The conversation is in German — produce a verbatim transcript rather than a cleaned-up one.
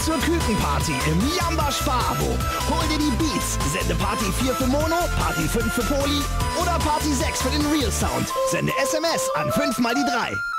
zur Kuecken Party im Jamba Spar-Abo. Hol dir die Beats, sende Party vier für Mono, Party fünf für Poly oder Party sechs für den Real Sound. Sende S M S an fünf mal die drei.